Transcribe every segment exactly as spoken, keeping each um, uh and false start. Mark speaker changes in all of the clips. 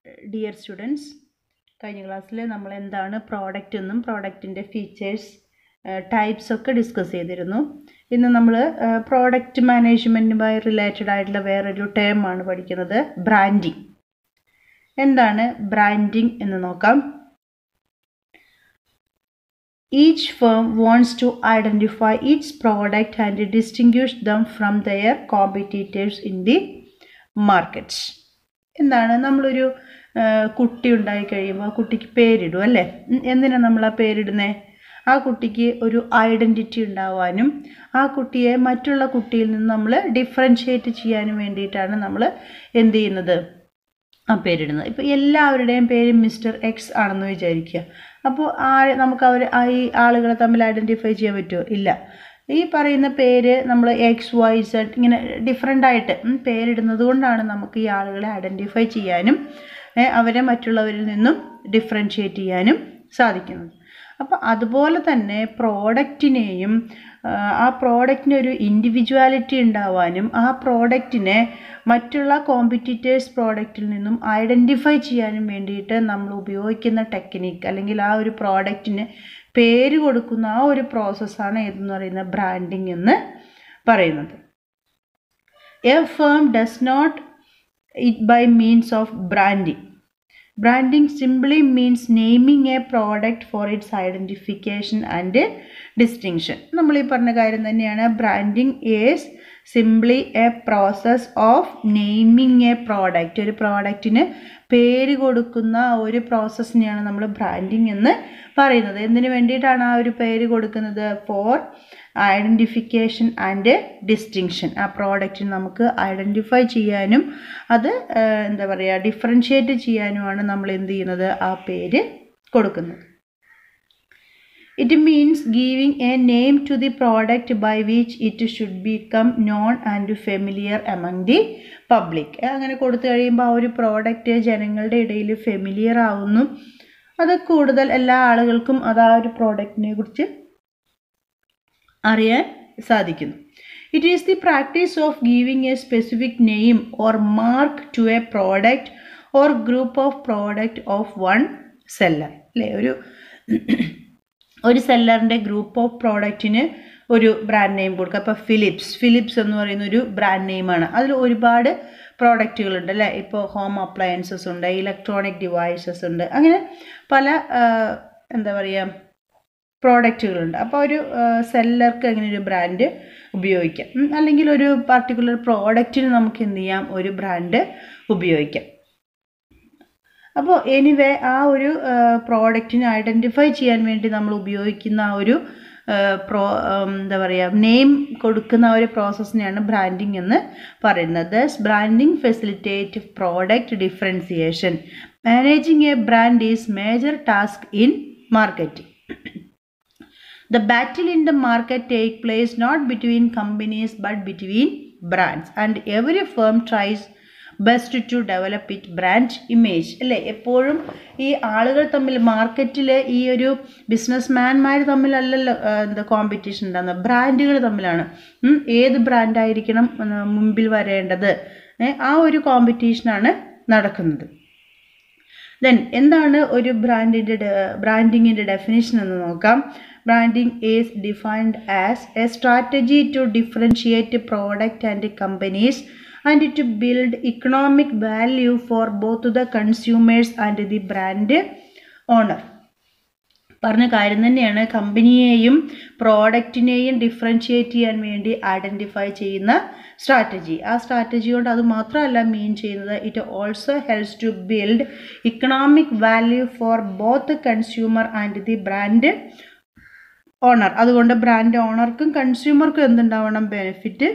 Speaker 1: Dear students, കഴിഞ്ഞ ക്ലാസ്സിൽ നമ്മൾ എന്താണ് പ്രോഡക്റ്റ് എന്നും പ്രോഡക്റ്റിൻ്റെ ഫീച്ചേഴ്സ് ടൈപ്സ് ഒക്കെ ഡിസ്കസ് ചെയ്തിരുന്നു. ഇന്ന് നമ്മൾ പ്രോഡക്റ്റ് മാനേജ്മെൻറ്റുമായി റിലേറ്റഡ് ആയിട്ടുള്ള വേറൊരു ടേമാണ് പഠിക്കുന്നത്, ബ്രാൻഡിങ്. എന്താണ് ബ്രാൻഡിങ് എന്ന് നോക്കാം. Each firm wants to identify its product and distinguish them from their competitors in the markets. എന്താണ് നമ്മളൊരു കുട്ടി ഉണ്ടായി കഴിയുമ്പോൾ ആ കുട്ടിക്ക് പേരിടും അല്ലേ? എന്തിനാണ് നമ്മൾ ആ പേരിടുന്നത്? ആ കുട്ടിക്ക് ഒരു ഐഡൻറ്റിറ്റി ഉണ്ടാവാനും ആ കുട്ടിയെ മറ്റുള്ള കുട്ടിയിൽ നിന്ന് നമ്മൾ ഡിഫറൻഷ്യേറ്റ് ചെയ്യാനും വേണ്ടിയിട്ടാണ് നമ്മൾ എന്ത് ചെയ്യുന്നത്, ആ പേരിടുന്നത്. ഇപ്പോൾ എല്ലാവരുടെയും പേര് മിസ്റ്റർ എക്സ് ആണെന്ന് വിചാരിക്കുക. അപ്പോൾ ആ നമുക്ക് അവർ ഈ ആളുകളെ തമ്മിൽ ഐഡൻറ്റിഫൈ ചെയ്യാൻ പറ്റുമോ? ഇല്ല. ഈ പറയുന്ന പേര് നമ്മൾ എക്സ് വൈ സെഡ് ഇങ്ങനെ ഡിഫറെൻ്റ് ആയിട്ട് പേരിടുന്നത് കൊണ്ടാണ് നമുക്ക് ഈ ആളുകളെ ഐഡൻറ്റിഫൈ ചെയ്യാനും അവരെ മറ്റുള്ളവരിൽ നിന്നും ഡിഫറൻഷ്യേറ്റ് ചെയ്യാനും സാധിക്കുന്നത്. അപ്പോൾ അതുപോലെ തന്നെ പ്രോഡക്റ്റിനെയും ആ പ്രോഡക്റ്റിന് ഒരു ഇൻഡിവിജ്വാലിറ്റി ഉണ്ടാവാനും ആ പ്രോഡക്റ്റിനെ മറ്റുള്ള കോമ്പറ്റീറ്റേഴ്സ് പ്രോഡക്റ്റിൽ നിന്നും ഐഡൻറ്റിഫൈ ചെയ്യാനും വേണ്ടിയിട്ട് നമ്മൾ ഉപയോഗിക്കുന്ന ടെക്നിക്ക് അല്ലെങ്കിൽ ആ ഒരു പ്രോഡക്റ്റിന് പേര് കൊടുക്കുന്ന ആ ഒരു പ്രോസസ്സാണ് ഏതെന്ന് പറയുന്നത് ബ്രാൻഡിങ് എന്ന് പറയുന്നത്. A firm does not it by means of branding. Branding simply means naming a product for its identification and distinction. നമ്മൾ ഈ പറഞ്ഞ കാര്യം തന്നെയാണ്. Branding is simply a process of naming a product. ഒരു പ്രോഡക്റ്റിന് പേര് കൊടുക്കുന്ന ഒരു പ്രോസസ്സിനെയാണ് നമ്മൾ ബ്രാൻഡിങ് എന്ന് പറയുന്നത്. എന്തിനു വേണ്ടിയിട്ടാണ് ആ ഒരു പേര് കൊടുക്കുന്നത്? For identification and distinction. ആ പ്രോഡക്റ്റിന് നമുക്ക് ഐഡൻറ്റിഫൈ ചെയ്യാനും അത് എന്താ പറയുക ഡിഫറൻഷ്യേറ്റ് ചെയ്യാനുമാണ് നമ്മൾ എന്ത് ചെയ്യുന്നത്, ആ പേര് കൊടുക്കുന്നത്. It means giving a name to the product by which it should become known and familiar among the public. അങ്ങനെ കൊടുത്തു കഴിയുമ്പോൾ ആ ഒരു പ്രോഡക്റ്റ് ജനങ്ങളുടെ ഇടയിൽ ഫെമിലിയർ ആവുന്നു. അത് കൂടുതൽ എല്ലാ ആളുകൾക്കും അത് ആ ഒരു പ്രോഡക്റ്റിനെ കുറിച്ച് അറിയാൻ സാധിക്കുന്നു. It is the practice of giving a specific name or mark to a product or group of product of one seller. അല്ലേ, ഒരു ഒരു സെല്ലറിൻ്റെ ഗ്രൂപ്പ് ഓഫ് പ്രോഡക്റ്റിന് ഒരു ബ്രാൻഡ് നെയിം കൊടുക്കുക. അപ്പോൾ ഫിലിപ്സ് ഫിലിപ്സ് എന്ന് പറയുന്ന ഒരു ബ്രാൻഡ് നെയിമാണ്. അതിൽ ഒരുപാട് പ്രോഡക്റ്റുകളുണ്ട് അല്ലേ. ഇപ്പോൾ ഹോം അപ്ലയൻസസ് ഉണ്ട്, ഇലക്ട്രോണിക് ഡിവൈസസ് ഉണ്ട്, അങ്ങനെ പല എന്താ പറയുക പ്രോഡക്റ്റുകളുണ്ട്. അപ്പോൾ ഒരു സെല്ലർക്ക് അങ്ങനെ ഒരു ബ്രാൻഡ് ഉപയോഗിക്കാം. അല്ലെങ്കിൽ ഒരു പർട്ടിക്കുലർ പ്രോഡക്റ്റിന് നമുക്ക് എന്ത് ചെയ്യാം, ഒരു ബ്രാൻഡ് ഉപയോഗിക്കാം. അപ്പോൾ എനിവേ ആ ഒരു പ്രോഡക്റ്റിനെ ഐഡൻറ്റിഫൈ ചെയ്യാൻ വേണ്ടി നമ്മൾ ഉപയോഗിക്കുന്ന ആ ഒരു പ്രോ എന്താ പറയുക നെയിം കൊടുക്കുന്ന ഒരു പ്രോസസ്സിനെയാണ് ബ്രാൻഡിങ് എന്ന് പറയുന്നത്. Thus branding facilitate product differentiation. Managing a brand is major task in marketing. The battle in the market take place not between companies but between brands, and every firm tries best to develop its brand image. അല്ലേ, എപ്പോഴും ഈ ആളുകൾ തമ്മിൽ മാർക്കറ്റിൽ ഈ ഒരു ബിസിനസ്മാൻമാർ തമ്മിലല്ലല്ലോ എന്താ competition ഉണ്ടാകുന്നത്, ബ്രാൻഡുകൾ തമ്മിലാണ്. ഏത് ബ്രാൻഡായിരിക്കണം മുമ്പിൽ വരേണ്ടത്, ആ ഒരു കോമ്പറ്റീഷനാണ് നടക്കുന്നത്. ദെൻ എന്താണ് ഒരു ബ്രാൻഡിൻ്റെ ബ്രാൻഡിങ്ങിൻ്റെ ഡെഫിനിഷൻ എന്ന് നോക്കാം. Branding is defined as a strategy to differentiate product and companies and to build economic value for both the consumers and the brand owner. പറഞ്ഞ കാര്യം തന്നെയാണ്. കമ്പനിയെയും പ്രോഡക്റ്റിനെയും ഡിഫറൻഷ്യേറ്റ് ചെയ്യാൻ വേണ്ടി ഐഡൻറ്റിഫൈ ചെയ്യുന്ന സ്ട്രാറ്റജി. ആ സ്ട്രാറ്റജി കൊണ്ട് അത് മാത്രമല്ല മീൻ ചെയ്യുന്നത്, it also helps to build economic value for both consumer and the brand owner. അതുകൊണ്ട് ബ്രാൻഡ് ഓണർക്കും കൺസ്യൂമർക്കും എന്തുണ്ടാവണം, ബെനിഫിറ്റ്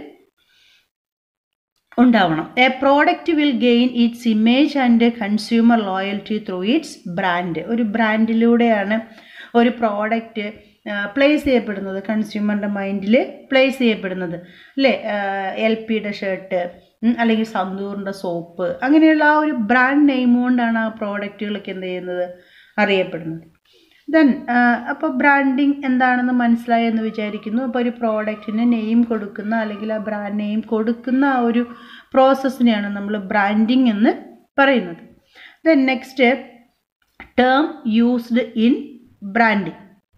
Speaker 1: ഉണ്ടാവണം. A product will gain its image and consumer loyalty through its brand. ഒരു ബ്രാൻഡിലൂടെയാണ് ഒരു പ്രോഡക്റ്റ് പ്ലേസ് ചെയ്യപ്പെടുന്നത്, കൺസ്യൂമറിൻ്റെ മൈൻഡിൽ പ്ലേസ് ചെയ്യപ്പെടുന്നത് അല്ലേ. എൽ പിയുടെ ഷർട്ട് അല്ലെങ്കിൽ സന്തൂറിൻ്റെ സോപ്പ്, അങ്ങനെയുള്ള ആ ഒരു ബ്രാൻഡ് നെയിം കൊണ്ടാണ് ആ പ്രോഡക്റ്റുകളൊക്കെ എന്ത് ചെയ്യുന്നത്, അറിയപ്പെടുന്നത്. ദെൻ അപ്പോൾ ബ്രാൻഡിങ് എന്താണെന്ന് മനസ്സിലായെന്ന് വിചാരിക്കുന്നു. അപ്പോൾ ഒരു പ്രോഡക്റ്റിന് നെയിം കൊടുക്കുന്ന അല്ലെങ്കിൽ ആ ബ്രാൻഡ് നെയിം കൊടുക്കുന്ന ആ ഒരു പ്രോസസ്സിനെയാണ് നമ്മൾ ബ്രാൻഡിങ് എന്ന് പറയുന്നത്. Then next term used in branding.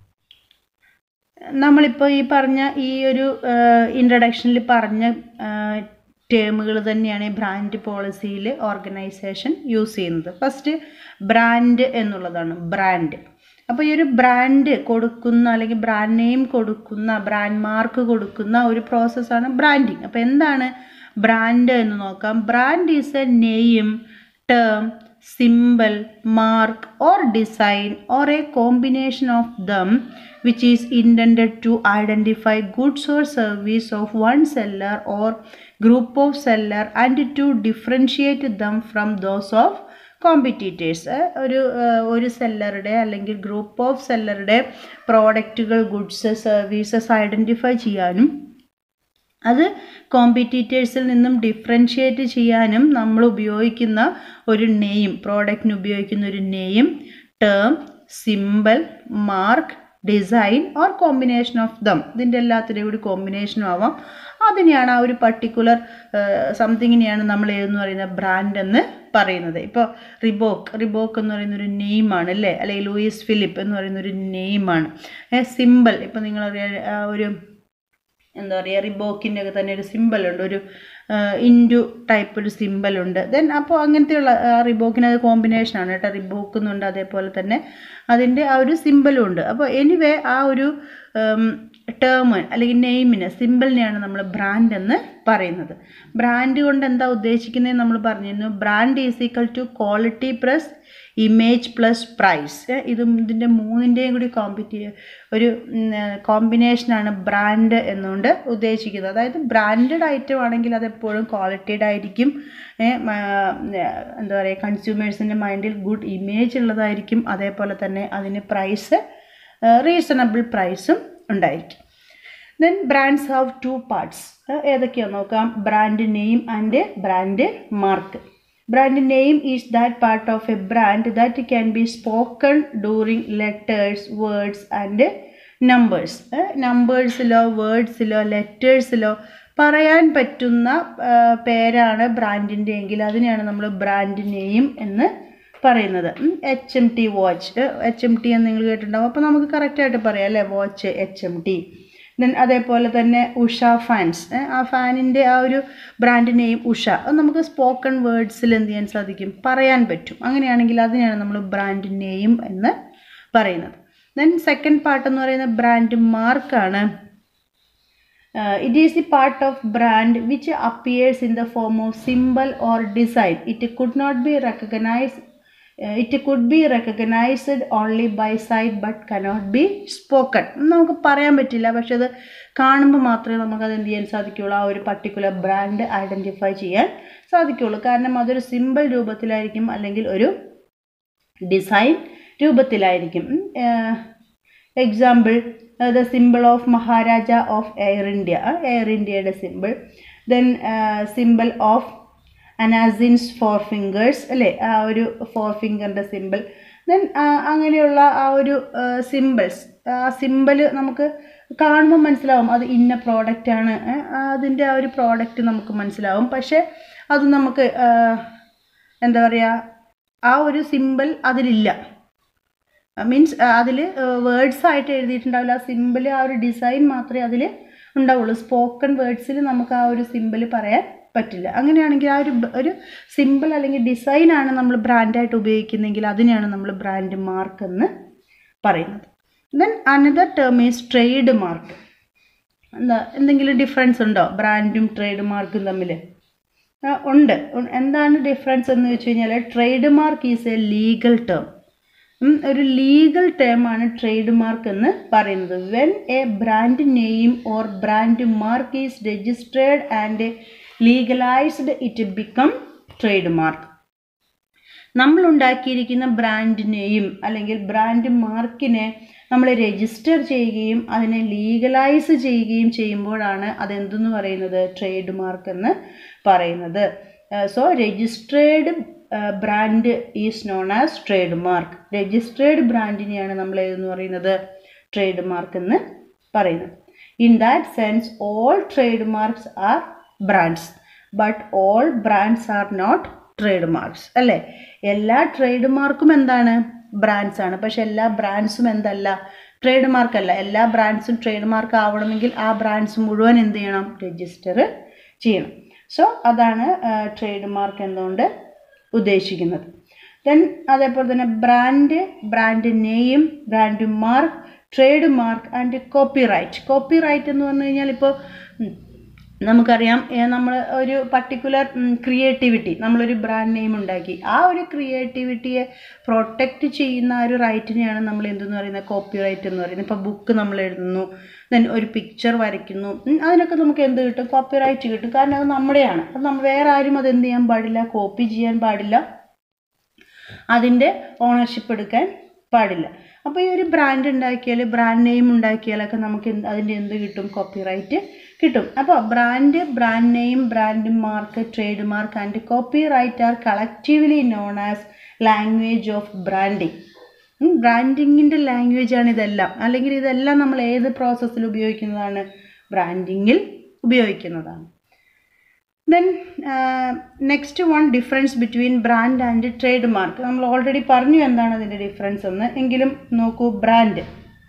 Speaker 1: നമ്മളിപ്പോൾ ഈ പറഞ്ഞ ഈ ഒരു ഇൻട്രഡക്ഷനിൽ പറഞ്ഞ ടേമുകൾ തന്നെയാണ് ബ്രാൻഡ് പോളിസിയിൽ ഓർഗനൈസേഷൻ യൂസ് ചെയ്യുന്നത്. ഫസ്റ്റ് ബ്രാൻഡ് എന്നുള്ളതാണ്. ബ്രാൻഡ്, അപ്പോൾ ഈ ഒരു ബ്രാൻഡ് കൊടുക്കുന്ന അല്ലെങ്കിൽ ബ്രാൻഡ് നെയിം കൊടുക്കുന്ന, ബ്രാൻഡ് മാർക്ക് കൊടുക്കുന്ന ഒരു പ്രോസസ്സാണ് ബ്രാൻഡിങ്. അപ്പോൾ എന്താണ് ബ്രാൻഡ് എന്ന് നോക്കാം. Brand is a name, term, symbol, mark or design or a combination of them which is intended to identify goods or service of one seller or group of seller and to differentiate them from those of competitors. ഒരു ഒരു സെല്ലറുടെ അല്ലെങ്കിൽ group of സെല്ലറുടെ പ്രോഡക്റ്റുകൾ, goods, services identify ചെയ്യാനും അത് കോമ്പറ്റീറ്റേഴ്സിൽ നിന്നും differentiate ചെയ്യാനും നമ്മൾ ഉപയോഗിക്കുന്ന ഒരു നെയിം, പ്രോഡക്റ്റിന് ഉപയോഗിക്കുന്ന ഒരു name, term, simple, mark, design or combination of them, ഇതിൻ്റെ എല്ലാത്തിൻ്റെയും കൂടി കോമ്പിനേഷനും ആവാം. അതിനെയാണ് ആ ഒരു പർട്ടിക്കുലർ സംതിങ്ങിനെയാണ് നമ്മൾ ഏതെന്ന് പറയുന്നത് ബ്രാൻഡ് എന്ന് പറയുന്നത്. ഇപ്പോൾ റിബോക്ക്, റിബോക്ക് എന്ന് പറയുന്ന ഒരു നെയിമാണ് അല്ലേ, അല്ലെങ്കിൽ ലൂയിസ് ഫിലിപ്പ് എന്ന് പറയുന്ന ഒരു നെയിമാണ്. സിമ്പിൾ, ഇപ്പോൾ നിങ്ങളറിയാം ഒരു എന്താ പറയുക, റിബോക്കിൻ്റെ ഒക്കെ തന്നെ ഒരു സിമ്പിളുണ്ട്, ഒരു ഇൻഡു ടൈപ്പ് ഒരു സിമ്പിളുണ്ട്. ദെൻ അപ്പോൾ അങ്ങനത്തെയുള്ള റിബോക്കിന് അത് കോമ്പിനേഷനാണ് കേട്ടോ, റിബോക്ക് എന്നുണ്ട്, അതേപോലെ തന്നെ അതിൻ്റെ ആ ഒരു സിമ്പിളും ഉണ്ട്. അപ്പോൾ എനിവേ ആ ഒരു ടേം അല്ലെങ്കിൽ നെയിമിന്, സിമ്പിളിനെയാണ് നമ്മൾ ബ്രാൻഡ് എന്ന് പറയുന്നത്. ബ്രാൻഡ് കൊണ്ട് എന്താ ഉദ്ദേശിക്കുന്നത് നമ്മൾ പറഞ്ഞിരുന്നു. Brand is equal to quality plus image plus price. ഇതും ഇതിൻ്റെ മൂന്നിൻ്റെയും കൂടി കോമ്പറ്റി ഒരു കോമ്പിനേഷനാണ് ബ്രാൻഡ് എന്നുകൊണ്ട് ഉദ്ദേശിക്കുന്നത്. അതായത് ബ്രാൻഡഡ് ഐറ്റം ആണെങ്കിൽ അതെപ്പോഴും ക്വാളിറ്റീഡ് ആയിരിക്കും, എന്താ പറയുക, കൺസ്യൂമേഴ്സിൻ്റെ മൈൻഡിൽ ഗുഡ് ഇമേജ് ഉള്ളതായിരിക്കും, അതേപോലെ തന്നെ അതിന് പ്രൈസ് റീസണബിൾ പ്രൈസും ഉണ്ടായിരിക്കും. Then brands have two parts. ഏതൊക്കെയാണെന്ന് നോക്കാം. Brand name and brand mark. Brand name is that part of a brand that can be spoken during letters, words and numbers. നമ്പേഴ്സിലോ വേർഡ്സിലോ ലെറ്റേഴ്സിലോ പറയാൻ പറ്റുന്ന പേരാണ് ബ്രാൻഡിൻ്റെ എങ്കിൽ അതിനെയാണ് നമ്മൾ ബ്രാൻഡ് നെയിം എന്ന് പറയുന്നത്. H M T watch, H M T എന്ന് നിങ്ങൾ കേട്ടിട്ടുണ്ടാവും. അപ്പോൾ നമുക്ക് കറക്റ്റായിട്ട് പറയാം അല്ലേ, watch H M T. Then അതേപോലെ തന്നെ ഉഷ ഫാൻസ്, ആ ഫാനിൻ്റെ ആ ഒരു ബ്രാൻഡ് നെയിം ഉഷ, അത് നമുക്ക് സ്പോക്കൺ വേർഡ്സിൽ എന്ത് ചെയ്യാൻ സാധിക്കും, പറയാൻ പറ്റും. അങ്ങനെയാണെങ്കിൽ അതിനെയാണ് നമ്മൾ ബ്രാൻഡ് നെയിം എന്ന് പറയുന്നത്. ദെൻ സെക്കൻഡ് പാർട്ട് എന്ന് പറയുന്നത് ബ്രാൻഡ് മാർക്കാണ്. It is the part of brand which appears in the form of symbol or design. It could not be recognise it could be recognised only by sight but cannot be spoken. നമുക്ക് പറയാൻ പറ്റില്ല, പക്ഷെ അത് കാണുമ്പോൾ മാത്രമേ നമുക്കത് എന്ത് ചെയ്യാൻ സാധിക്കുകയുള്ളൂ, ആ ഒരു പർട്ടിക്കുലർ ബ്രാൻഡ് ഐഡൻറ്റിഫൈ ചെയ്യാൻ സാധിക്കുകയുള്ളൂ. കാരണം അതൊരു സിമ്പിൾ രൂപത്തിലായിരിക്കും അല്ലെങ്കിൽ ഒരു ഡിസൈൻ രൂപത്തിലായിരിക്കും. Example, the simple of Maharaja of air India, air ഇന്ത്യയുടെ simple. Then simple of Anacin's four fingers അല്ലേ, ആ ഒരു ഫോർ ഫിംഗറിൻ്റെ സിമ്പിൾ. ദെൻ അങ്ങനെയുള്ള ആ ഒരു സിമ്പിൾസ്, ആ സിമ്പിൾ നമുക്ക് കാണുമ്പോൾ മനസ്സിലാവും അത് ഇന്ന പ്രോഡക്റ്റാണ്, അതിൻ്റെ ആ ഒരു പ്രോഡക്റ്റ് നമുക്ക് മനസ്സിലാവും. പക്ഷേ അത് നമുക്ക് എന്താ പറയുക, ആ ഒരു സിമ്പിൾ അതിലില്ല, മീൻസ് അതിൽ വേർഡ്സ് ആയിട്ട് എഴുതിയിട്ടുണ്ടാവില്ല. ആ സിമ്പിൾ, ആ ഒരു ഡിസൈൻ മാത്രമേ അതിൽ ഉണ്ടാവുള്ളൂ. സ്പോക്കൺ വേർഡ്സിൽ നമുക്ക് ആ ഒരു സിമ്പിൾ പറയാൻ പറ്റില്ല. അങ്ങനെയാണെങ്കിൽ ആ ഒരു ഒരു സിമ്പിൾ അല്ലെങ്കിൽ ഡിസൈനാണ് നമ്മൾ ബ്രാൻഡായിട്ട് ഉപയോഗിക്കുന്നതെങ്കിൽ അതിനെയാണ് നമ്മൾ ബ്രാൻഡ് മാർക്ക് എന്ന് പറയുന്നത്. Then another term is trade mark. എന്താ, എന്തെങ്കിലും ഡിഫറൻസ് ഉണ്ടോ ബ്രാൻഡും ട്രേഡ് മാർക്കും തമ്മിൽ? ഉണ്ട്. എന്താണ് ഡിഫറൻസ് എന്ന് വെച്ച് കഴിഞ്ഞാൽ trade mark is a legal term. ഒരു ലീഗൽ ടേമാണ് ട്രേഡ് മാർക്ക് എന്ന് പറയുന്നത്. When a brand name or brand mark is registered and legalised it become trade mark. നമ്മൾ ഉണ്ടാക്കിയിരിക്കുന്ന ബ്രാൻഡ് നെയിം അല്ലെങ്കിൽ ബ്രാൻഡ് മാർക്കിനെ നമ്മൾ രജിസ്റ്റർ ചെയ്യുകയും അതിനെ ലീഗലൈസ് ചെയ്യുകയും ചെയ്യുമ്പോഴാണ് അതെന്തെന്ന് പറയുന്നത്, ട്രേഡ് മാർക്ക് എന്ന് പറയുന്നത്. So registered brand is known as trade mark. Registered ബ്രാൻഡിനെയാണ് നമ്മൾ ഏതെന്ന് പറയുന്നത്, ട്രേഡ് മാർക്ക് എന്ന് പറയുന്നത്. In that sense all trade marks are brands, but all brands are not trade marks അല്ലേ. എല്ലാ ട്രേഡ് മാർക്കും എന്താണ്? ബ്രാൻഡ്സ് ആണ്. പക്ഷെ എല്ലാ ബ്രാൻഡ്സും എന്തല്ല? ട്രേഡ് മാർക്ക് അല്ല. എല്ലാ ബ്രാൻഡ്സും ട്രേഡ് മാർക്ക് ആവണമെങ്കിൽ ആ ബ്രാൻഡ്സ് മുഴുവൻ എന്ത് ചെയ്യണം? രജിസ്റ്റർ ചെയ്യണം. സോ അതാണ് ട്രേഡ് മാർക്ക് എന്നുകൊണ്ട് ഉദ്ദേശിക്കുന്നത്. ദെൻ അതേപോലെ തന്നെ brand, brand name, brand mark, trade mark and copyright. Copyright എന്ന് പറഞ്ഞു കഴിഞ്ഞാൽ ഇപ്പോൾ നമുക്കറിയാം, നമ്മൾ ഒരു പർട്ടിക്കുലർ ക്രിയേറ്റിവിറ്റി, നമ്മളൊരു ബ്രാൻഡ് നെയിം ഉണ്ടാക്കി, ആ ഒരു ക്രിയേറ്റിവിറ്റിയെ പ്രൊട്ടക്റ്റ് ചെയ്യുന്ന ഒരു റൈറ്റിനെയാണ് നമ്മൾ എന്തെന്ന് പറയുന്നത്? കോപ്പിറൈറ്റ് എന്ന് പറയുന്നത്. ഇപ്പോൾ ബുക്ക് നമ്മൾ എഴുതുന്നു, ദെൻ ഒരു പിക്ചർ വരയ്ക്കുന്നു, അതിനൊക്കെ നമുക്ക് എന്ത് കിട്ടും? കോപ്പിറൈറ്റ് കിട്ടും. കാരണം അത് നമ്മുടെയാണ്. അത് നമ്മൾ വേറെ ആരും അത് എന്ത് ചെയ്യാൻ പാടില്ല? കോപ്പി ചെയ്യാൻ പാടില്ല, അതിൻ്റെ ഓണർഷിപ്പ് എടുക്കാൻ പാടില്ല. അപ്പോൾ ഈ ഒരു ബ്രാൻഡ് ഉണ്ടാക്കിയാൽ, ബ്രാൻഡ് നെയിം ഉണ്ടാക്കിയാലൊക്കെ നമുക്ക് അതിൻ്റെ എന്ത് കിട്ടും? കോപ്പിറൈറ്റ് കിട്ടും. അപ്പോൾ brand, brand name, brand mark, trade mark and copyright are collectively known as language of branding. ബ്രാൻഡിങ്ങിൻ്റെ ലാംഗ്വേജ് ആണ് ഇതെല്ലാം. അല്ലെങ്കിൽ ഇതെല്ലാം നമ്മൾ ഏത് പ്രോസസ്സിൽ ഉപയോഗിക്കുന്നതാണ്? ബ്രാൻഡിങ്ങിൽ ഉപയോഗിക്കുന്നതാണ്. Then next one, difference between brand and trade mark. നമ്മൾ ഓൾറെഡി പറഞ്ഞു എന്താണ് അതിൻ്റെ ഡിഫറൻസ് എന്ന്. എങ്കിലും നോക്കൂ. Brand,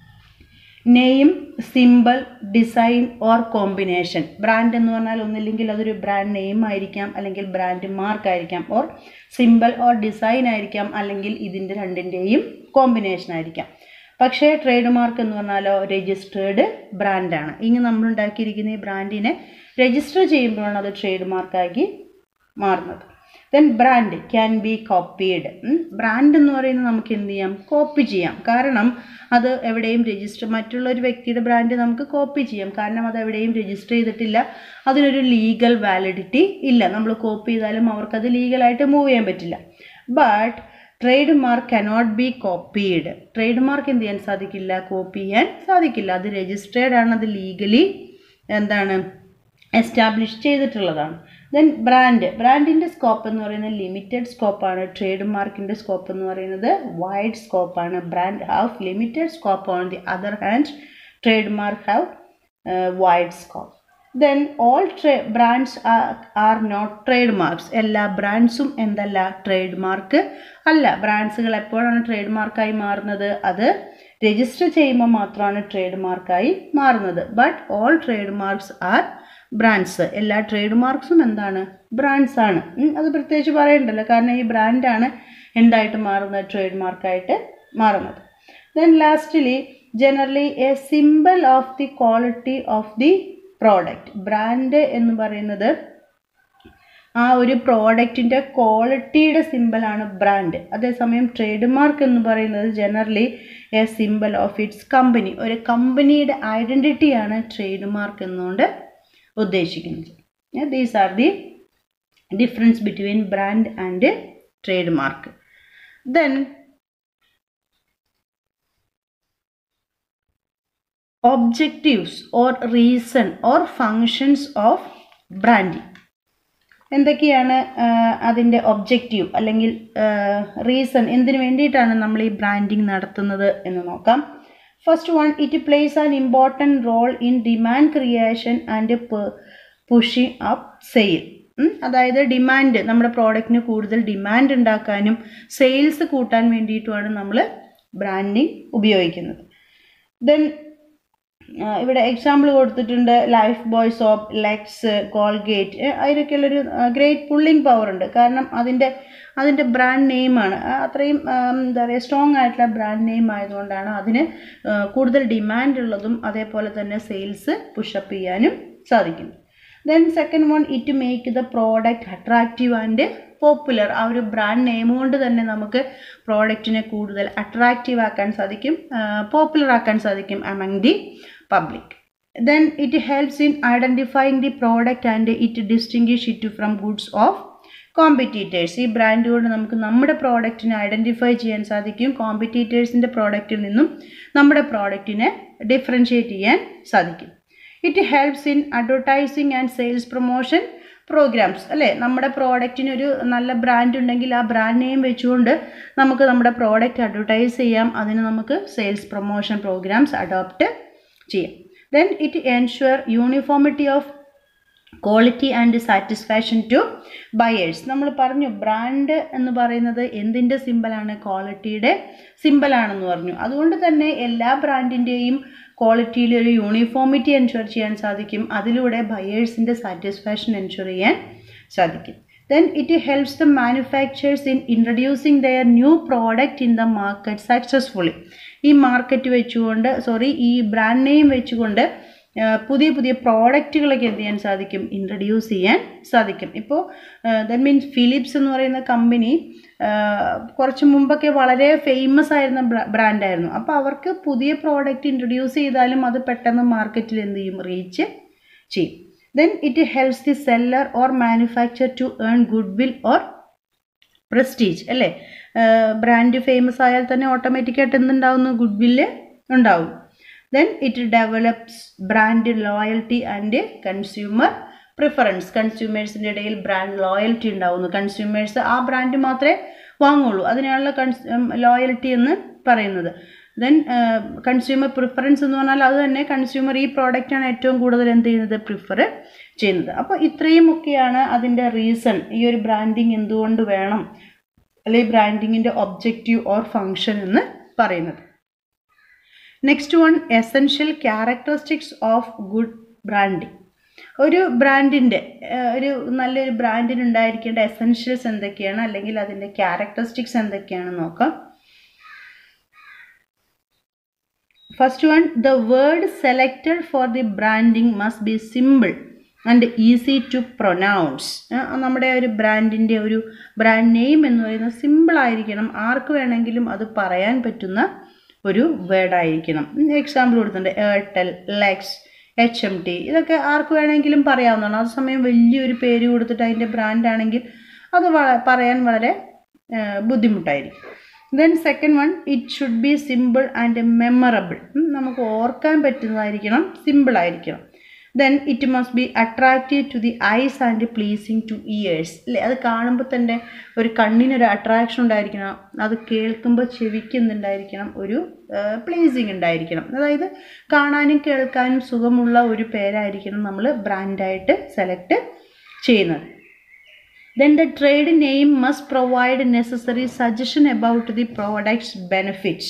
Speaker 1: name, simple, design or combination. Brand എന്ന് പറഞ്ഞാൽ ഒന്നില്ലെങ്കിൽ അതൊരു ബ്രാൻഡ് നെയിം ആയിരിക്കാം, അല്ലെങ്കിൽ ബ്രാൻഡ് മാർക്ക് ആയിരിക്കാം, ഓർ സിമ്പിൾ ഓർ ഡിസൈൻ ആയിരിക്കാം, അല്ലെങ്കിൽ ഇതിൻ്റെ രണ്ടിൻ്റെയും കോമ്പിനേഷൻ ആയിരിക്കാം. പക്ഷേ ട്രേഡ് മാർക്ക് എന്ന് പറഞ്ഞാലോ രജിസ്റ്റേർഡ് ബ്രാൻഡാണ്. ഇനി നമ്മൾ ഉണ്ടാക്കിയിരിക്കുന്ന ഈ ബ്രാൻഡിനെ രജിസ്റ്റർ ചെയ്യുമ്പോഴാണ് അത് ട്രേഡ് മാർക്കാക്കി മാറുന്നത്. Then brand can be copied. Brand എന്ന് പറയുന്നത് നമുക്ക് എന്ത് ചെയ്യാം? കോപ്പി ചെയ്യാം. കാരണം അത് എവിടെയും രജിസ്റ്റർ, മറ്റുള്ള ഒരു വ്യക്തിയുടെ ബ്രാൻഡ് നമുക്ക് കോപ്പി ചെയ്യാം. കാരണം അത് എവിടെയും രജിസ്റ്റർ ചെയ്തിട്ടില്ല, അതിനൊരു ലീഗൽ വാലിഡിറ്റി ഇല്ല. നമ്മൾ കോപ്പി ചെയ്താലും അവർക്കത് ലീഗലായിട്ട് മൂവ് ചെയ്യാൻ പറ്റില്ല. But trade mark cannot be copied. Trade mark എന്ത് ചെയ്യാൻ സാധിക്കില്ല? കോപ്പി ചെയ്യാൻ സാധിക്കില്ല. അത് രജിസ്റ്റേർഡ് ആണ്, അത് ലീഗലി എന്താണ്? എസ്റ്റാബ്ലിഷ് ചെയ്തിട്ടുള്ളതാണ്. ദെൻ ബ്രാൻഡ്, ബ്രാൻഡിൻ്റെ സ്കോപ്പ് എന്ന് പറയുന്നത് ലിമിറ്റഡ് സ്കോപ്പാണ്. ട്രേഡ് മാർക്കിൻ്റെ സ്കോപ്പ് എന്ന് പറയുന്നത് വൈഡ് സ്കോപ്പാണ്. Brand have limited scope. On the other hand trade mark have wide scope. Then all trade brands are not trade marks. എല്ലാ ബ്രാൻഡ്സും എന്തല്ല? ട്രേഡ് മാർക്ക് അല്ല. ബ്രാൻഡ്സുകൾ എപ്പോഴാണ് ട്രേഡ് മാർക്കായി മാറുന്നത്? അത് രജിസ്റ്റർ ചെയ്യുമ്പോൾ മാത്രമാണ് ട്രേഡ് മാർക്കായി മാറുന്നത്. But all trade marks are brands. എല്ലാ ട്രേഡ് മാർക്സും എന്താണ്? ബ്രാൻഡ്സ് ആണ്. അത് പ്രത്യേകിച്ച് പറയണ്ടല്ലോ, കാരണം ഈ ബ്രാൻഡാണ് എന്തായിട്ട് മാറുന്നത്? ട്രേഡ് മാർക്കായിട്ട് മാറുന്നത്. Then lastly generally a simple of the quality of the product. Brand എന്ന് പറയുന്നത് ആ ഒരു പ്രോഡക്റ്റിൻ്റെ ക്വാളിറ്റിയുടെ സിമ്പിളാണ് ബ്രാൻഡ്. അതേസമയം ട്രേഡ് മാർക്ക് എന്ന് പറയുന്നത് generally a simple of its company. ഒരു കമ്പനിയുടെ ഐഡൻറ്റിറ്റിയാണ് ട്രേഡ് മാർക്ക് എന്നുകൊണ്ട് ഉദ്ദേശിക്കുന്നത്. These are the difference between brand and trade mark. Then objectives or reason or functions of branding. എന്തൊക്കെയാണ് അതിൻ്റെ ഒബ്ജക്റ്റീവ് അല്ലെങ്കിൽ റീസൺ? എന്തിനു വേണ്ടിയിട്ടാണ് നമ്മൾ ഈ ബ്രാൻഡിങ് നടത്തുന്നത് എന്ന് നോക്കാം. First one, it place an important role in demand creation and pushing up sale. അതായത് ഡിമാൻഡ്, നമ്മുടെ പ്രോഡക്റ്റിന് കൂടുതൽ ഡിമാൻഡ് ഉണ്ടാക്കാനും സെയിൽസ് കൂട്ടാൻ വേണ്ടിയിട്ടുമാണ് നമ്മൾ ബ്രാൻഡിങ് ഉപയോഗിക്കുന്നത്. ദെൻ ഇവിടെ എക്സാമ്പിൾ കൊടുത്തിട്ടുണ്ട്. Lifebuoy soap, Lux, Colgate, അതിനൊക്കെയുള്ളൊരു ഗ്രേറ്റ് പുള്ളിങ് പവർ ഉണ്ട്. കാരണം അതിൻ്റെ അതിൻ്റെ ബ്രാൻഡ് നെയിമാണ്. അത്രയും എന്താ പറയുക, സ്ട്രോങ് ആയിട്ടുള്ള ബ്രാൻഡ് നെയിം ആയതുകൊണ്ടാണ് അതിന് കൂടുതൽ ഡിമാൻഡ് ഉള്ളതും അതേപോലെ തന്നെ സെയിൽസ് പുഷപ്പ് ചെയ്യാനും സാധിക്കുന്നു. Then second one, it make the product attractive and popular. ആ ഒരു ബ്രാൻഡ് നെയിം കൊണ്ട് തന്നെ നമുക്ക് പ്രോഡക്റ്റിനെ കൂടുതൽ അട്രാക്റ്റീവ് ആക്കാൻ സാധിക്കും, പോപ്പുലർ ആക്കാൻ സാധിക്കും among the public. Then it helps in identifying the product and it distinguish it from goods of competitors. ഈ ബ്രാൻഡ് കൊണ്ട് നമുക്ക് നമ്മുടെ പ്രോഡക്റ്റിനെ ഐഡൻറ്റിഫൈ ചെയ്യാൻ സാധിക്കും, കോമ്പറ്റീറ്റേഴ്സിൻ്റെ പ്രോഡക്റ്റിൽ നിന്നും നമ്മുടെ പ്രോഡക്റ്റിനെ ഡിഫറൻഷ്യേറ്റ് ചെയ്യാൻ സാധിക്കും. It helps in advertising and sales promotion programs. അല്ലേ, നമ്മുടെ പ്രോഡക്റ്റിനൊരു നല്ല ബ്രാൻഡ് ഉണ്ടെങ്കിൽ ആ ബ്രാൻഡ് നെയിം വെച്ചുകൊണ്ട് നമുക്ക് നമ്മുടെ പ്രോഡക്റ്റ് അഡ്വർടൈസ് ചെയ്യാം, അതിന് നമുക്ക് സെയിൽസ് പ്രൊമോഷൻ പ്രോഗ്രാംസ് അഡോപ്റ്റ് ചെയ്യാം. Then it ensure uniformity of quality and satisfaction to buyers. നമ്മൾ പറഞ്ഞു ബ്രാൻഡ് എന്ന് പറയുന്നത് എന്തിൻ്റെ സിമ്പലാണ്? ക്വാളിറ്റിയുടെ സിമ്പലാണെന്ന് പറഞ്ഞു. അതുകൊണ്ട് തന്നെ എല്ലാ ബ്രാൻഡിൻ്റെയും ക്വാളിറ്റിയിൽ ഒരു യൂണിഫോമിറ്റി എൻഷുർ ചെയ്യാൻ സാധിക്കും. അതിലൂടെ ബയേഴ്സിൻ്റെ സാറ്റിസ്ഫാക്ഷൻ എൻഷുർ ചെയ്യാൻ സാധിക്കും. Then it helps the manufacturers in introducing their new product in the market successfully. ഈ മാർക്കറ്റ് വെച്ചുകൊണ്ട് സോറി ഈ ബ്രാൻഡ് നെയിം വെച്ചുകൊണ്ട് പുതിയ പുതിയ പ്രോഡക്റ്റുകളൊക്കെ എന്ത് ചെയ്യാൻ സാധിക്കും? ഇൻട്രൊഡ്യൂസ് ചെയ്യാൻ സാധിക്കും. ഇപ്പോൾ ദാറ്റ് മീൻസ് ഫിലിപ്സ് എന്ന് പറയുന്ന കമ്പനി കുറച്ച് മുമ്പൊക്കെ വളരെ ഫേമസ് ആയിരുന്ന ബ്രാൻഡായിരുന്നു. അപ്പോൾ അവർക്ക് പുതിയ പ്രോഡക്റ്റ് ഇൻട്രൊഡ്യൂസ് ചെയ്താലും അത് പെട്ടെന്ന് മാർക്കറ്റിൽ എന്ത് ചെയ്യും? റീച്ച് ചെയ്യും. Then it helps the seller or manufacturer to earn goodwill or prestige. അല്ലേ, ബ്രാൻഡ് ഫേമസ് ആയാൽ തന്നെ ഓട്ടോമാറ്റിക്കായിട്ട് എന്തുണ്ടാവുന്നു? ഗുഡ്വില്ല് ഉണ്ടാവും. Then it develops brand loyalty and consumer preference. കൺസ്യൂമേഴ്സിൻ്റെ ഇടയിൽ ബ്രാൻഡ് ലോയൽറ്റി ഉണ്ടാവുന്നു. കൺസ്യൂമേഴ്സ് ആ ബ്രാൻഡ് മാത്രമേ വാങ്ങുള്ളൂ. അതിനാണല്ലോ കൺസ് ലോയൽറ്റി എന്ന് പറയുന്നത്. ദെൻ കൺസ്യൂമർ പ്രിഫറൻസ് എന്ന് പറഞ്ഞാൽ അത് തന്നെ കൺസ്യൂമർ ഈ പ്രോഡക്റ്റാണ് ഏറ്റവും കൂടുതൽ എന്ത് ചെയ്യുന്നത്? പ്രിഫർ ചെയ്യുന്നത്. അപ്പോൾ ഇത്രയും ഒക്കെയാണ് അതിൻ്റെ റീസൺ. ഈ ഒരു ബ്രാൻഡിങ് എന്തുകൊണ്ട് വേണം, അല്ലെങ്കിൽ ബ്രാൻഡിങ്ങിൻ്റെ ഒബ്ജക്റ്റീവ് ഓർ ഫങ്ഷൻ എന്ന് പറയുന്നത്. Next one, essential characteristics of good branding. ഒരു ബ്രാൻഡിൻ്റെ ഒരു നല്ലൊരു ബ്രാൻഡിന് ഉണ്ടായിരിക്കേണ്ട എസെൻഷ്യൽസ് എന്തൊക്കെയാണ്, അല്ലെങ്കിൽ അതിൻ്റെ ക്യാരക്ടറിസ്റ്റിക്സ് എന്തൊക്കെയാണെന്ന് നോക്കാം. First one, the word selected for the branding must be simple and easy to pronounce. നമ്മുടെ ഒരു ബ്രാൻഡിൻ്റെ ഒരു ബ്രാൻഡ് നെയിം എന്ന് പറയുന്നത് സിമ്പിൾ ആയിരിക്കണം. ആർക്ക് വേണമെങ്കിലും അത് പറയാൻ പറ്റുന്ന ഒരു വേർഡായിരിക്കണം. എക്സാമ്പിൾ കൊടുത്തിട്ടുണ്ട്, Airtel, Lux, H M T, ഇതൊക്കെ ആർക്ക് വേണമെങ്കിലും പറയാവുന്നതാണ്. അതേസമയം വലിയൊരു പേര് കൊടുത്തിട്ട് അതിൻ്റെ ബ്രാൻഡാണെങ്കിൽ അത് പറയാൻ വളരെ ബുദ്ധിമുട്ടായിരിക്കും. Then second one, it should be simple and memorable. നമുക്ക് ഓർക്കാൻ പറ്റുന്നതായിരിക്കണം, സിമ്പിൾ ആയിരിക്കണം. Then it must be attractive to the eyes and pleasing to ears. അല്ലേ, അത് കാണുമ്പോൾ തന്നെ ഒരു കണ്ണിനൊരു അട്രാക്ഷൻ ഉണ്ടായിരിക്കണം. അത് കേൾക്കുമ്പോൾ ചെവിക്ക് എന്തുണ്ടായിരിക്കണം? ഒരു പ്ലീസിങ് ഉണ്ടായിരിക്കണം. അതായത് കാണാനും കേൾക്കാനും സുഖമുള്ള ഒരു പേരായിരിക്കണം നമ്മൾ ബ്രാൻഡായിട്ട് സെലക്ട് ചെയ്യുന്നത്. Then the trade name must provide necessary suggestion about the product's benefits.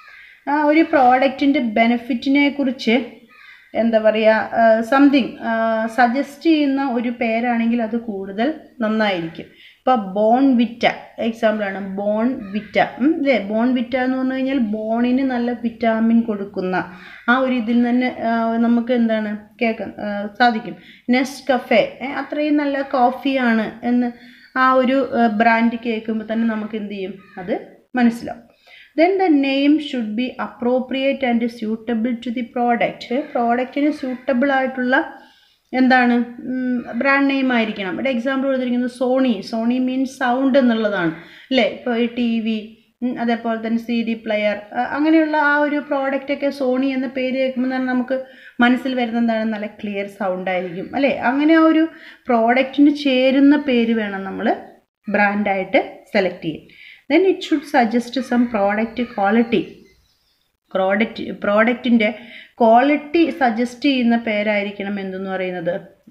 Speaker 1: ആ ഒരു പ്രോഡക്റ്റിൻ്റെ ബെനിഫിറ്റിനെ കുറിച്ച് എന്താ പറയുക, സംതിങ് സജസ്റ്റ് ചെയ്യുന്ന ഒരു പേരാണെങ്കിൽ അത് കൂടുതൽ നന്നായിരിക്കും. ഇപ്പോൾ ബോൺ വിറ്റ എക്സാമ്പിളാണ്, ബോൺ വിറ്റ അല്ലേ. ബോൺ വിറ്റ എന്ന് പറഞ്ഞു കഴിഞ്ഞാൽ ബോണിന് നല്ല വിറ്റാമിൻ കൊടുക്കുന്ന ആ ഒരു ഇതിൽ തന്നെ നമുക്ക് എന്താണ് കേൾക്കാൻ സാധിക്കും. നെസ്കഫെ അത്രയും നല്ല കോഫിയാണ് എന്ന് ആ ഒരു ബ്രാൻഡ് കേൾക്കുമ്പോൾ തന്നെ നമുക്ക് എന്ത് ചെയ്യും? അത് മനസ്സിലാവും. Then the name should be appropriate and suitable to the product. പ്രോഡക്റ്റിന് സ്യൂട്ടബിൾ ആയിട്ടുള്ള എന്താണ് ബ്രാൻഡ് നെയിം ആയിരിക്കണം. ഇവിടെ എക്സാമ്പിൾ കൊടുത്തിരിക്കുന്നത് സോണി. സോണി മീൻസ് സൗണ്ട് എന്നുള്ളതാണ് അല്ലേ. ഇപ്പോൾ ഈ ടി വി, അതേപോലെ തന്നെ സി ഡി പ്ലെയർ, അങ്ങനെയുള്ള ആ ഒരു പ്രോഡക്റ്റൊക്കെ സോണി എന്ന പേര് കേൾക്കുമ്പോൾ തന്നെ നമുക്ക് മനസ്സിൽ വരുന്ന എന്താണ്? നല്ല ക്ലിയർ സൗണ്ട് ആയിരിക്കും അല്ലേ. അങ്ങനെ ആ ഒരു പ്രോഡക്റ്റിന് ചേരുന്ന പേര് വേണം നമ്മൾ ബ്രാൻഡായിട്ട് സെലക്ട് ചെയ്യാൻ. Then it should suggest some product quality. Product പ്രോഡക്റ്റിൻ്റെ ക്വാളിറ്റി സജസ്റ്റ് ചെയ്യുന്ന പേരായിരിക്കണം എന്തെന്ന് പറയുന്നത്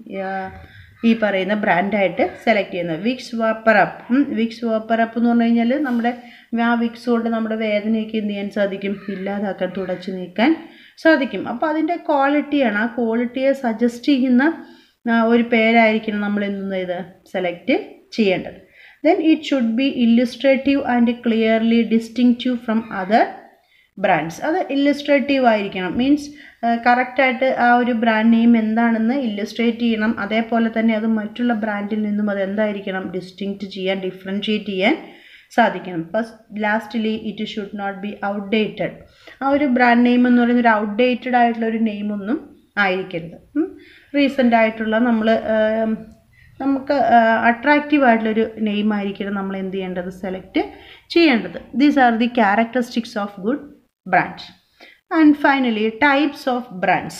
Speaker 1: ഈ പറയുന്ന ബ്രാൻഡായിട്ട് സെലക്ട് ചെയ്യുന്നത്. Vicks VapoRub. വിക്സ് വാപ്പറപ്പ് എന്ന് പറഞ്ഞു കഴിഞ്ഞാൽ നമ്മുടെ ആ വിക്സ് കൊണ്ട് നമ്മുടെ വേദനയൊക്കെ എന്ത് ചെയ്യാൻ സാധിക്കും? ഇല്ലാതാക്കാൻ, തുടച്ച് നീക്കാൻ സാധിക്കും. അപ്പോൾ അതിൻ്റെ ക്വാളിറ്റിയാണ്, ആ ക്വാളിറ്റിയെ സജസ്റ്റ് ചെയ്യുന്ന ഒരു പേരായിരിക്കണം നമ്മൾ എന്തെന്ന് ഇത് സെലക്ട് ചെയ്യേണ്ടത്. Then it should be illustrative and clearly distinctive from other brands. അത് ഇല്ലുസ്ട്രേറ്റീവ് ആയിരിക്കണം. മീൻസ് കറക്റ്റായിട്ട് ആ ഒരു ബ്രാൻഡ് നെയിം എന്താണെന്ന് ഇല്ലുസ്ട്രേറ്റ് ചെയ്യണം. അതേപോലെ തന്നെ അത് മറ്റുള്ള ബ്രാൻഡിൽ നിന്നും അത് എന്തായിരിക്കണം? ഡിസ്റ്റിങ്ക്റ്റ് ചെയ്യാൻ, ഡിഫറൻഷ്യേറ്റ് ചെയ്യാൻ സാധിക്കണം. First lastly it should not be outdated. ആ ഒരു ബ്രാൻഡ് നെയിം എന്ന് പറയുന്ന ഒരു ഔട്ട്ഡേറ്റഡ് ആയിട്ടുള്ള ഒരു നെയിമൊന്നും ആയിരിക്കരുത്. റീസെൻ്റ് ആയിട്ടുള്ള നമ്മൾ നമുക്ക് അട്രാക്റ്റീവ് ആയിട്ടുള്ളൊരു നെയിം ആയിരിക്കണം നമ്മൾ എന്ത് ചെയ്യേണ്ടത്? സെലക്ട് ചെയ്യേണ്ടത്. These are the characteristics of good brand. And finally types of brands.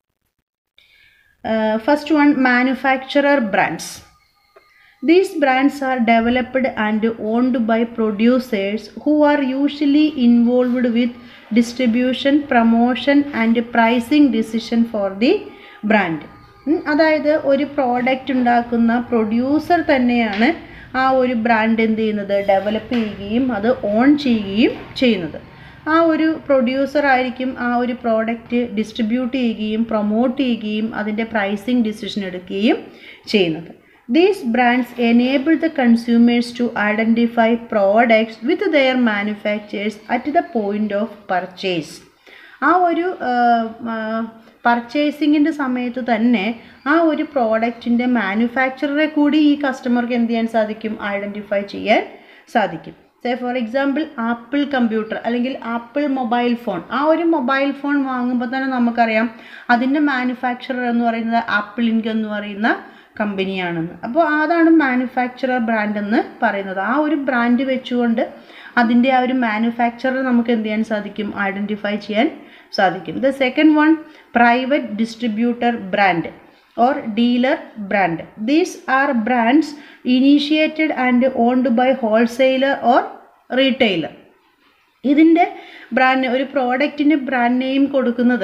Speaker 1: First one, manufacturer brands. These brands are developed and owned by producers who are usually involved with distribution, promotion and pricing decision for the brand. അതായത് ഒരു product ഉണ്ടാക്കുന്ന producer തന്നെയാണ് ആ ഒരു brand എന്ത് ചെയ്യുന്നത്, develop ചെയ്യുകയും അത് ഓൺ ചെയ്യുകയും ചെയ്യുന്നത്. ആ ഒരു പ്രൊഡ്യൂസർ ആയിരിക്കും ആ ഒരു പ്രോഡക്റ്റ് ഡിസ്ട്രിബ്യൂട്ട് ചെയ്യുകയും പ്രൊമോട്ട് ചെയ്യുകയും അതിൻ്റെ പ്രൈസിങ് ഡിസിഷൻ എടുക്കുകയും ചെയ്യുന്നത്. These brands enable the consumers to identify products with their manufacturers at the point of purchase. ആ ഒരു പർച്ചേസിങ്ങിൻ്റെ സമയത്ത് തന്നെ ആ ഒരു പ്രോഡക്റ്റിൻ്റെ മാനുഫാക്ചററെ കൂടി ഈ കസ്റ്റമർക്ക് എന്ത് ചെയ്യാൻ സാധിക്കും, ഐഡൻറ്റിഫൈ ചെയ്യാൻ സാധിക്കും. Say for example Apple computer അല്ലെങ്കിൽ ആപ്പിൾ മൊബൈൽ ഫോൺ. ആ ഒരു മൊബൈൽ ഫോൺ വാങ്ങുമ്പോൾ തന്നെ നമുക്കറിയാം അതിൻ്റെ മാനുഫാക്ചറർ എന്ന് പറയുന്നത് ആപ്പിൾ ഇൻക് എന്ന് പറയുന്ന കമ്പനിയാണെന്ന്. അപ്പോൾ അതാണ് മാനുഫാക്ചറർ ബ്രാൻഡ് എന്ന് പറയുന്നത്. ആ ഒരു ബ്രാൻഡ് വെച്ചുകൊണ്ട് അതിൻ്റെ ആ ഒരു മാനുഫാക്ചറർ നമുക്ക് എന്ത് ചെയ്യാൻ സാധിക്കും, ഐഡൻറ്റിഫൈ ചെയ്യാൻ സാധിക്കും. The second one, private distributor brand or dealer brand. These are brands initiated and owned by wholesaler or retailer. ഇതിൻ്റെ ബ്രാൻഡ്, ഒരു പ്രോഡക്റ്റിന് ബ്രാൻഡ് നെയിം കൊടുക്കുന്നത്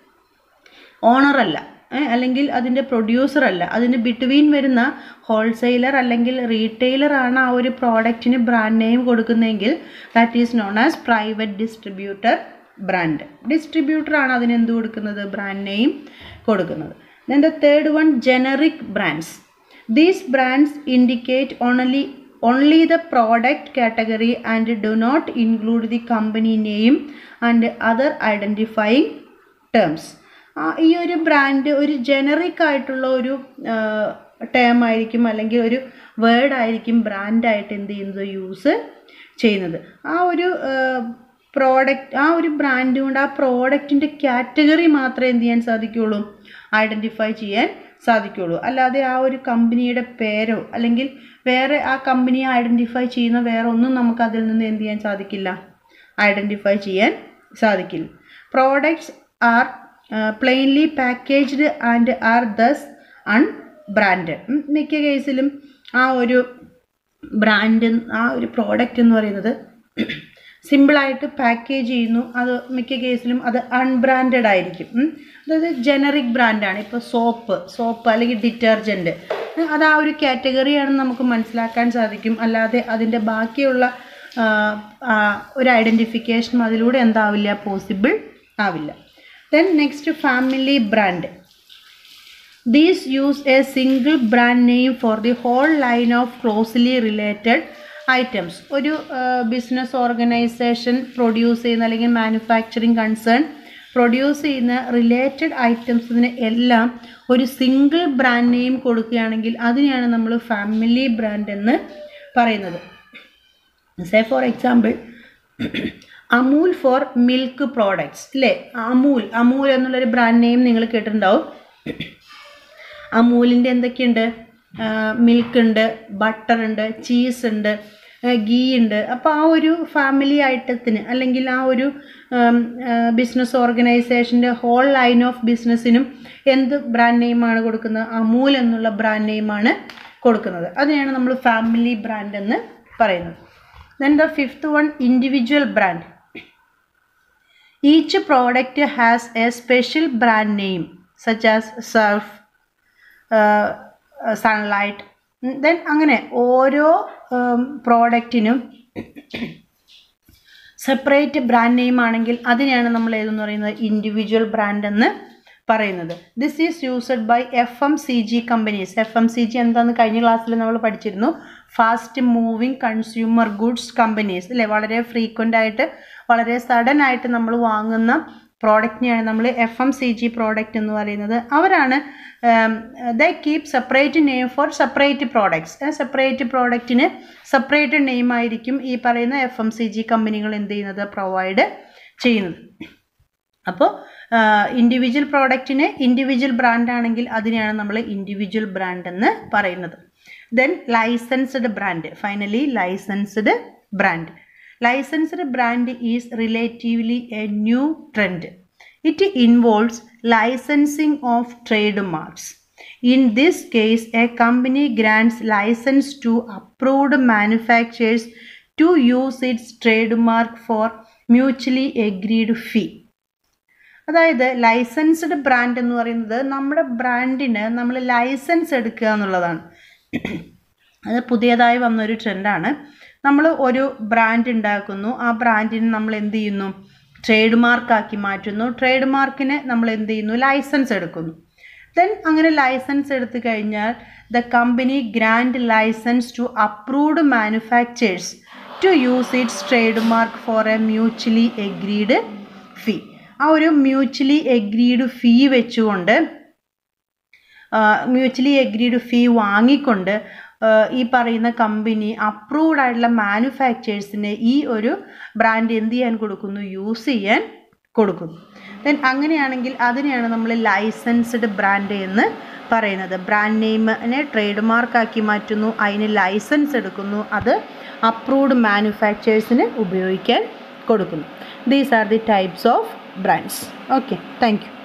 Speaker 1: ഓണറല്ല, അല്ലെങ്കിൽ അതിൻ്റെ പ്രൊഡ്യൂസർ അല്ല, അതിന് ബിറ്റ്വീൻ വരുന്ന ഹോൾസെയിലർ അല്ലെങ്കിൽ റീറ്റെയിലർ ആണ് ആ ഒരു പ്രോഡക്റ്റിന് ബ്രാൻഡ് നെയിം കൊടുക്കുന്നതെങ്കിൽ that is known as private distributor brand. Distributor ആണ് അതിന് എന്ത് കൊടുക്കുന്നത്, ബ്രാൻഡ് നെയിം കൊടുക്കുന്നത്. Then the third one, generic brands. These brands indicate only only the product category and do not include the company name and other identifying terms. ഈ ഒരു brand ഒരു generic ആയിട്ടുള്ള ഒരു ടേം ആയിരിക്കും അല്ലെങ്കിൽ ഒരു വേർഡ് ആയിരിക്കും ബ്രാൻഡായിട്ട് എന്ത് ചെയ്യുന്നത്, യൂസ് ചെയ്യുന്നത്. ആ ഒരു പ്രോഡക്റ്റ്, ആ ഒരു ബ്രാൻഡ് കൊണ്ട് ആ പ്രോഡക്റ്റിൻ്റെ കാറ്റഗറി മാത്രമേ എന്ത് ചെയ്യാൻ സാധിക്കുകയുള്ളൂ, ഐഡൻറ്റിഫൈ ചെയ്യാൻ സാധിക്കുകയുള്ളൂ. അല്ലാതെ ആ ഒരു കമ്പനിയുടെ പേരോ അല്ലെങ്കിൽ വേറെ ആ കമ്പനിയെ ഐഡൻറ്റിഫൈ ചെയ്യുന്ന വേറെ ഒന്നും നമുക്ക് അതിൽ നിന്ന് എന്ത് ചെയ്യാൻ സാധിക്കില്ല, ഐഡൻറ്റിഫൈ ചെയ്യാൻ സാധിക്കില്ല. Products are plainly packaged and are thus unbranded. മിക്ക കേസിലും ആ ഒരു ബ്രാൻഡ്, ആ ഒരു പ്രോഡക്റ്റ് എന്ന് പറയുന്നത് സിമ്പിളായിട്ട് പാക്കേജ് ചെയ്യുന്നു. അത് മിക്ക കേസിലും അത് അൺബ്രാൻഡഡ് ആയിരിക്കും. അതായത് ജനറിക് ബ്രാൻഡാണ്. ഇപ്പോൾ സോപ്പ് സോപ്പ് അല്ലെങ്കിൽ ഡിറ്റർജൻറ്റ്, അത് ആ ഒരു കാറ്റഗറിയാണെന്ന് നമുക്ക് മനസ്സിലാക്കാൻ സാധിക്കും. അല്ലാതെ അതിൻ്റെ ബാക്കിയുള്ള ഒരു ഐഡൻറ്റിഫിക്കേഷനും അതിലൂടെ എന്താവില്ല, പോസിബിൾ ആവില്ല. Then next, family brand. These use a single brand name for the whole line of closely related items. ഒരു ബിസിനസ് ഓർഗനൈസേഷൻ പ്രൊഡ്യൂസ് ചെയ്യുന്ന അല്ലെങ്കിൽ മാനുഫാക്ചറിങ് കൺസേൺ പ്രൊഡ്യൂസ് ചെയ്യുന്ന റിലേറ്റഡ് ഐറ്റംസിന് എല്ലാം ഒരു സിംഗിൾ ബ്രാൻഡ് നെയിം കൊടുക്കുകയാണെങ്കിൽ അതിനെയാണ് നമ്മൾ ഫാമിലി ബ്രാൻഡ് എന്ന് പറയുന്നത്. Say for example Amul for milk products അല്ലേ. അമൂൽ അമൂൽ എന്നുള്ളൊരു ബ്രാൻഡ് നെയിം നിങ്ങൾ കേട്ടിട്ടുണ്ടാവും. അമൂലിൻ്റെ എന്തൊക്കെയുണ്ട്, മിൽക്ക് ഉണ്ട്, ബട്ടർ ഉണ്ട്, ചീസ് ഉണ്ട്, ഗീ ഉണ്ട്. അപ്പോൾ ആ ഒരു ഫാമിലി ഐറ്റത്തിന് അല്ലെങ്കിൽ ആ ഒരു ബിസിനസ് ഓർഗനൈസേഷൻ്റെ ഹോൾ ലൈൻ ഓഫ് ബിസിനസ്സിനും എന്ത് ബ്രാൻഡ് നെയിമാണ് കൊടുക്കുന്നത്, അമൂൽ എന്നുള്ള ബ്രാൻഡ് നെയിമാണ് കൊടുക്കുന്നത്. അതിനെയാണ് നമ്മൾ ഫാമിലി ബ്രാൻഡ് എന്ന് പറയുന്നത്. Then the fifth one, individual brand. Each product has a special brand name such as Surf, Sunlight. Then അങ്ങനെ ഓരോ പ്രോഡക്റ്റിനും സെപ്പറേറ്റ് ബ്രാൻഡ് നെയിം ആണെങ്കിൽ അതിനെയാണ് നമ്മൾ ഏതെന്ന് പറയുന്നത്, ഇൻഡിവിജ്വൽ ബ്രാൻഡ് എന്ന് പറയുന്നത്. This is used by F M C G companies. F M C G എന്താണെന്ന് കഴിഞ്ഞ ക്ലാസ്സിൽ നമ്മൾ പഠിച്ചിരുന്നു. Fast moving consumer goods companies അല്ലേ. വളരെ ഫ്രീക്വൻ്റ് ആയിട്ട് വളരെ സഡൻ ആയിട്ട് നമ്മൾ വാങ്ങുന്ന പ്രോഡക്റ്റിനെയാണ് നമ്മൾ F M C G product എന്ന് പറയുന്നത്. അവരാണ് they keep separate name for separate products. Separate പ്രോഡക്റ്റിന് സെപ്പറേറ്റ് നെയിം ആയിരിക്കും ഈ പറയുന്ന എഫ് എം സി ജി കമ്പനികൾ എന്ത് ചെയ്യുന്നത്, പ്രൊവൈഡ് ചെയ്യുന്നത്. അപ്പോൾ ഇൻഡിവിജ്വൽ പ്രോഡക്റ്റിന് ഇൻഡിവിജ്വൽ ബ്രാൻഡ് ആണെങ്കിൽ അതിനെയാണ് നമ്മൾ ഇൻഡിവിജ്വൽ ബ്രാൻഡ് എന്ന് പറയുന്നത്. Then licensed brand. Finally licensed brand. Licensed brand is relatively a new trend. It involves licensing of trademarks. In this case, a company grants license to approved manufacturers to use its trademark for mutually agreed fee. അതായത് licensed brand എന്ന് പറയുന്നത് നമ്മുടെ ബ്രാൻഡിന് നമ്മൾ licence എടുക്കുക എന്നുള്ളതാണ്. അത് പുതിയതായി വന്നൊരു ട്രെൻഡാണ്. നമ്മൾ ഒരു ബ്രാൻഡ് ഉണ്ടാക്കുന്നു, ആ ബ്രാൻഡിന് നമ്മൾ എന്ത് ചെയ്യുന്നു, ട്രേഡ് മാർക്കാക്കി മാറ്റുന്നു. ട്രേഡ് മാർക്കിന് നമ്മൾ എന്ത് ചെയ്യുന്നു, ലൈസൻസ് എടുക്കുന്നു. ദെൻ അങ്ങനെ ലൈസൻസ് എടുത്തു കഴിഞ്ഞാൽ the company grant license to approved manufactures to use its trade mark for a mutually agreed fee. ആ ഒരു മ്യൂച്വലി എഗ്രീഡ് ഫീ വെച്ചുകൊണ്ട് മ്യൂച്വലി എഗ്രീഡ് ഫീ വാങ്ങിക്കൊണ്ട് ഈ പറയുന്ന കമ്പനി അപ്രൂവ്ഡ് ആയിട്ടുള്ള മാനുഫാക്ചേഴ്സിന് ഈ ഒരു ബ്രാൻഡ് എന്ത് ചെയ്യാൻ കൊടുക്കുന്നു, യൂസ് ചെയ്യാൻ കൊടുക്കുന്നു. ദെൻ അങ്ങനെയാണെങ്കിൽ അതിനെയാണ് നമ്മൾ ലൈസൻസ്ഡ് ബ്രാൻഡ് എന്ന് പറയുന്നത്. ബ്രാൻഡ് നെയിമിനെ ട്രേഡ് മാർക്കാക്കി മാറ്റുന്നു, അതിന് ലൈസൻസ് എടുക്കുന്നു, അത് അപ്രൂവ്ഡ് മാനുഫാക്ചേഴ്സിന് ഉപയോഗിക്കാൻ കൊടുക്കുന്നു. These are the types of brands. Okay, thank you.